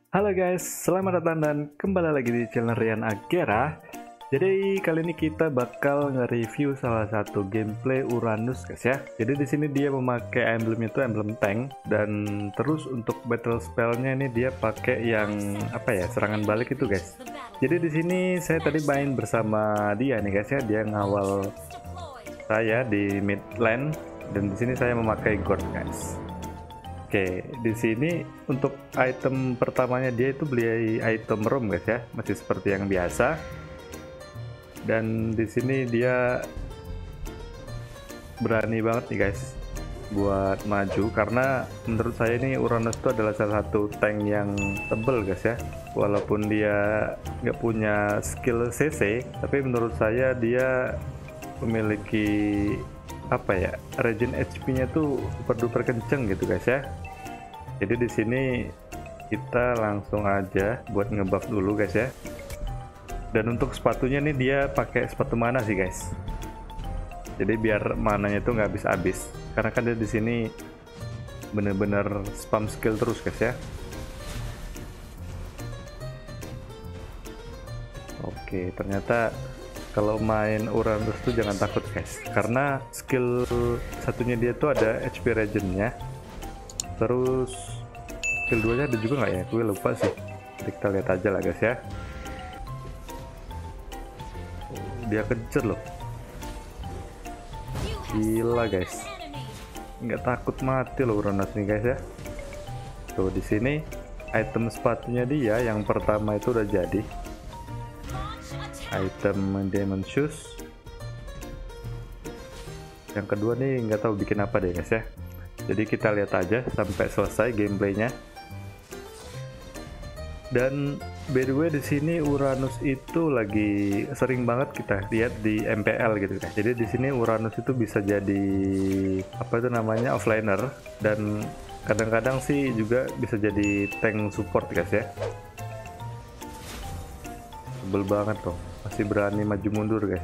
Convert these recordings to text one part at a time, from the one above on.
Halo guys, selamat datang dan kembali lagi di channel Rian Agera. Jadi kali ini kita bakal nge-review salah satu gameplay Uranus guys ya. Jadi di sini dia memakai emblemnya itu emblem tank, dan terus untuk battle spellnya ini dia pakai yang serangan balik itu guys. Jadi di sini saya tadi main bersama dia nih guys ya, dia ngawal saya di mid lane, dan di sini saya memakai god guys. Oke, di sini untuk item pertamanya dia itu beli item roam guys ya, masih seperti yang biasa. Dan di sini dia berani banget nih guys buat maju, karena menurut saya ini Uranus itu adalah salah satu tank yang tebel guys ya. Walaupun dia nggak punya skill CC, tapi menurut saya dia memiliki regen HP-nya tuh super duper kenceng gitu guys ya. Jadi di sini kita langsung aja buat ngebuff dulu guys ya. Dan untuk sepatunya nih dia pakai sepatu mana sih guys. Jadi biar mananya tuh nggak habis-habis, karena kan dia di sini bener-bener spam skill terus guys ya. Oke, ternyata kalau main Uranus tuh jangan takut guys, karena skill satunya dia tuh ada HP regennya, terus skill 2 nya ada juga nggak ya, gue lupa sih. Jadi kita lihat aja lah guys ya. Dia kejar loh, gila guys, nggak takut mati loh Uranus nih guys ya. Tuh di sini item sepatunya dia yang pertama itu udah jadi, item diamond shoes. Yang kedua nih nggak tahu bikin apa deh guys ya. Jadi kita lihat aja sampai selesai gameplaynya. Dan by the way di sini Uranus itu lagi sering banget kita lihat di MPL gitu guys. Jadi di sini Uranus itu bisa jadi offlaner, dan kadang-kadang sih juga bisa jadi tank support guys ya. Sebel banget tuh, masih berani maju mundur guys.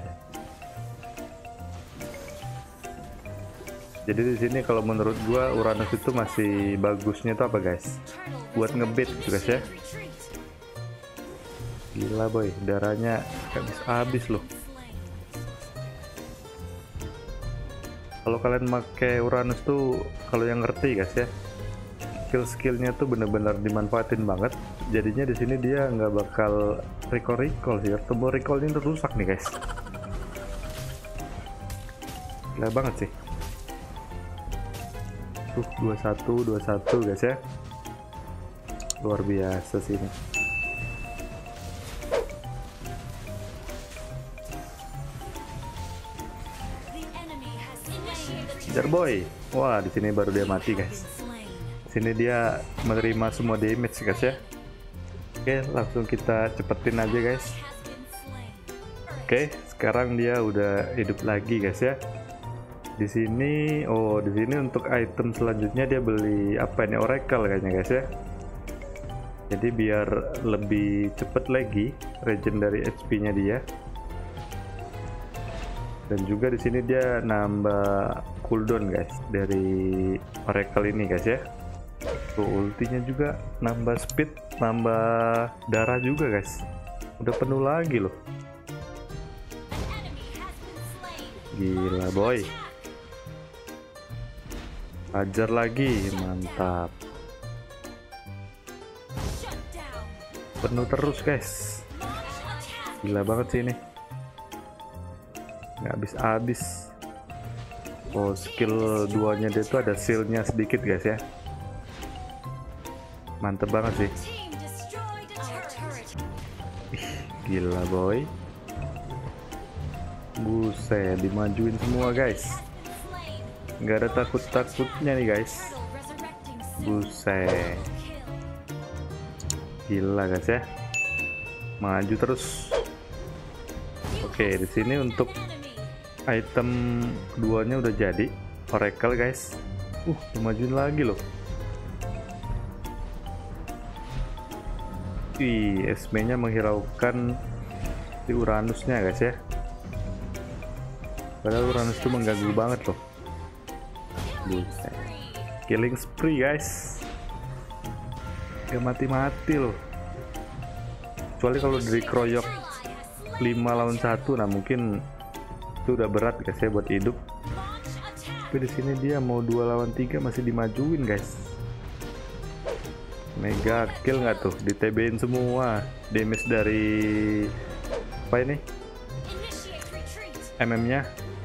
Jadi di sini kalau menurut gua Uranus itu masih bagusnya tuh apa guys? Buat ngebait gitu guys ya. Gila boy, darahnya habis loh. Kalau kalian pakai Uranus tuh, kalau yang ngerti guys ya, skill-skillnya tuh bener-bener dimanfaatin banget. Jadinya di sini dia nggak bakal recall sih. Tombol recall ini rusak nih guys. Gila banget sih. Tuh 21 guys ya. Luar biasa sih ini. Kejar boy. Wah, di sini baru dia mati guys. Sini dia menerima semua damage guys ya. Oke, langsung kita cepetin aja guys. Oke, sekarang dia udah hidup lagi guys ya. Di sini untuk item selanjutnya dia beli Oracle kayaknya guys ya. Jadi biar lebih cepet lagi regen dari HP-nya dia. Dan juga di sini dia nambah cooldown guys dari Oracle ini guys ya. Tuh ultinya juga nambah speed, nambah darah juga guys. Udah penuh lagi loh. Gila boy. Ajar lagi, mantap. Penuh terus guys. Gila banget sih ini. Nggak habis-habis. Oh, skill 2 nya dia tuh ada shield-nya sedikit guys ya. Mantep banget sih. Gila boy. Buset, dimajuin semua guys. Nggak ada takut-takutnya nih guys. Buset. Gila guys ya. Maju terus. Oke, di sini untuk item keduanya udah jadi, Oracle guys. Dimajuin lagi loh. SP-nya menghiraukan di Uranusnya guys ya. Padahal Uranus itu mengganggu banget loh. Buset. Killing spree guys. Gak mati-mati loh. Kecuali kalau dari kroyok 5 lawan 1, nah mungkin itu udah berat guys ya buat hidup. Tapi di sini dia mau 2 lawan 3 masih dimajuin guys. Mega kill nggak tuh? Di TB-in semua. Damage dari apa ini? MM-nya.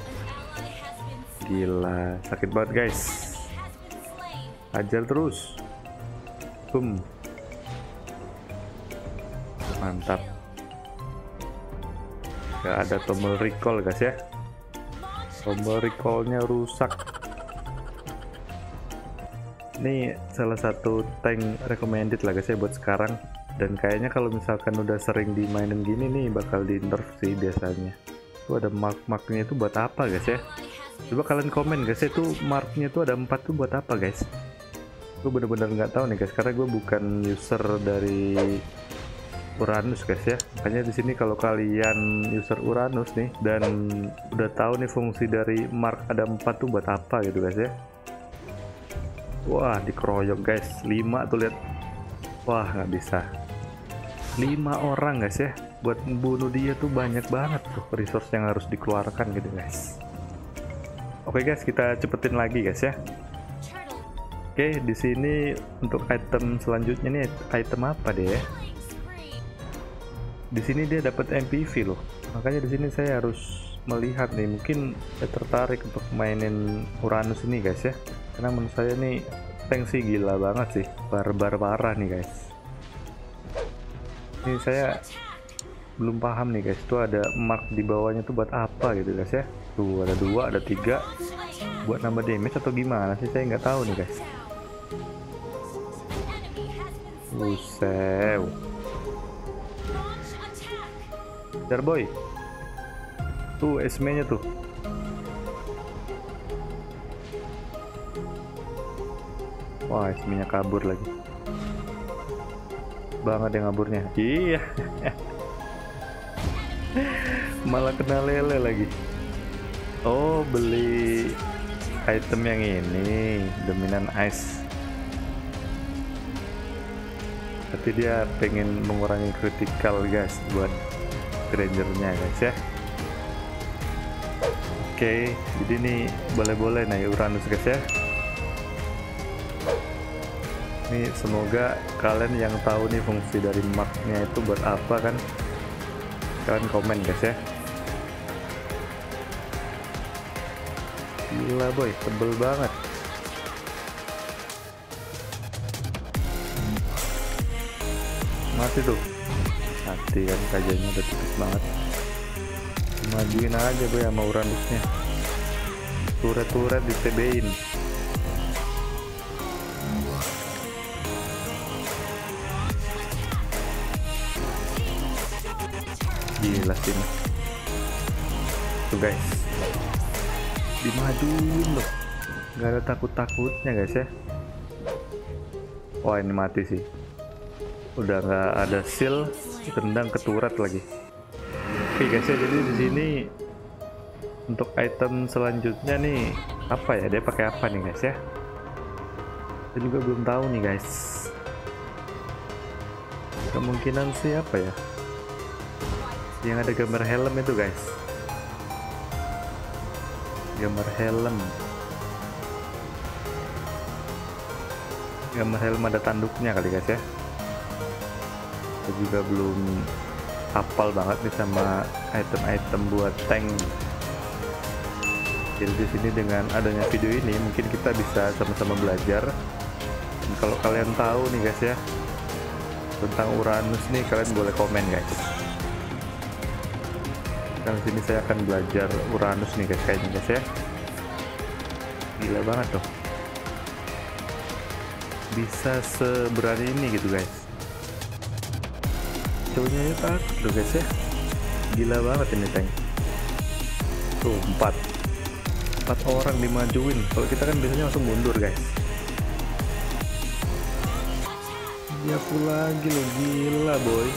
Gila, sakit banget guys. Ajar terus. Boom. Mantap. Gak ada tombol recall guys ya. Tombol recallnya rusak. Ini salah satu tank recommended lah guys ya buat sekarang. Dan kayaknya kalau misalkan udah sering dimainin gini nih bakal di nerf sih biasanya. Tuh ada mark-marknya itu buat apa guys ya? Coba kalian komen guys ya, itu marknya tuh ada 4 tuh buat apa guys? Gue bener-bener nggak tahu nih guys, karena gue bukan user dari Uranus guys ya. Makanya di sini kalau kalian user Uranus nih dan udah tahu nih fungsi dari mark ada 4 tuh buat apa gitu guys ya. Wah, dikeroyok guys, 5 tuh lihat. Wah, nggak bisa. 5 orang guys ya. Buat bunuh dia tuh banyak banget tuh resource yang harus dikeluarkan gitu guys. Oke guys, kita cepetin lagi guys ya. Oke, di sini untuk item selanjutnya nih item apa deh ya? Di sini dia dapat MPV loh. Makanya di sini saya harus melihat nih, mungkin saya tertarik untuk mainin Uranus ini guys ya. Karena menurut saya nih tank sih gila banget sih, barbar parah nih guys. Ini saya belum paham nih guys, tuh ada mark di bawahnya tuh buat apa gitu guys ya. Tuh ada 2, ada 3, buat nambah damage atau gimana sih, saya nggak tahu nya guys. Buset. Jarboy. Tuh SME nya tuh. Wah, SME nya kabur lagi. Banget yang ngaburnya. Iya. Malah kena lele lagi. Oh, beli item yang ini, Dominant Ice. Tapi dia pengen mengurangi critical guys buat Grangernya guys ya. Oke, jadi ini boleh-boleh nih Uranus guys ya. Ini semoga kalian yang tahu nih fungsi dari marknya itu buat apa kan, kalian komen guys ya. Gila boy, tebel banget. Mati tuh. Mati kan, kajanya udah tipis banget. Majuin aja boy sama Uranusnya. Turret-turret di TB-in. Gila sih nih. Tuh guys, dimajuin loh, nggak ada takut-takutnya guys ya. Wah, ini mati sih, udah nggak ada shield, tendang ke turret lagi. Oke guys ya, jadi di sini untuk item selanjutnya nih apa ya, dia pakai apa nih guys ya, saya juga belum tahu nih guys. Kemungkinan sih apa ya, yang ada gambar helm itu guys, gambar helm ada tanduknya kali guys ya. Saya juga belum hafal banget nih sama item-item buat tank. Jadi di sini dengan adanya video ini mungkin kita bisa sama-sama belajar. Dan kalau kalian tahu nih guys ya tentang Uranus nih, kalian boleh komen guys. Dan sini saya akan belajar Uranus nih guys, kayaknya guys ya. Gila banget tuh, bisa seberani ini gitu guys. Cowoknya takut loh guys ya, gila banget ini tank. Tuh 4 orang dimajuin. Kalau kita kan biasanya langsung mundur guys. Dia full lagi loh, gila boy.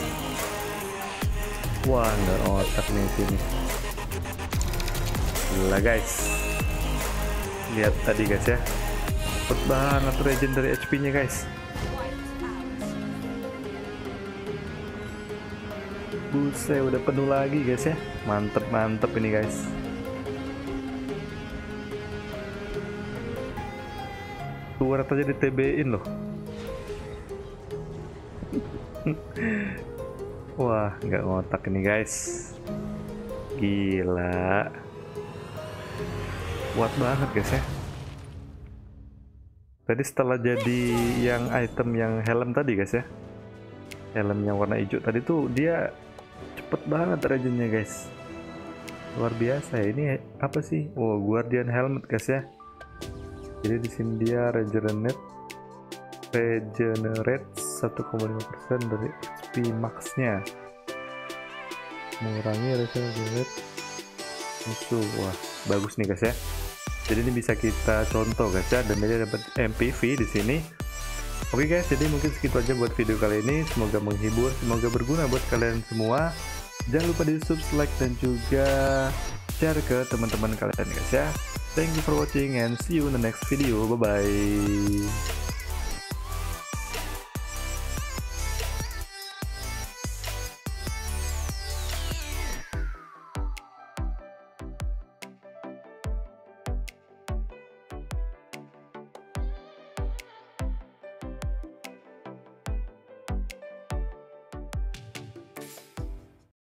Wah, nggak otak nih sini. Gila guys. Lihat tadi guys ya, cepet banget legendary HP nya guys. Buset, udah penuh lagi guys ya. Mantep mantep ini guys. Tuh aja di TB-in loh. Wah, nggak ngotak ini guys. Gila. Kuat banget guys ya. Tadi setelah jadi yang item yang helm tadi guys ya. Helm yang warna hijau tadi tuh dia cepet banget regennya guys. Luar biasa ya. Ini apa sih? Oh, Guardian Helmet guys ya. Jadi di sini dia regenerate 1,5% dari HP max-nya. Mengurangi regenerate musuh. Wah, bagus nih guys ya. Jadi ini bisa kita contoh guys ya, dan dia dapat MPV di sini. Oke guys, jadi mungkin segitu aja buat video kali ini. Semoga menghibur, semoga berguna buat kalian semua. Jangan lupa di subscribe dan juga share ke teman-teman kalian guys ya. Thank you for watching and see you in the next video. Bye bye.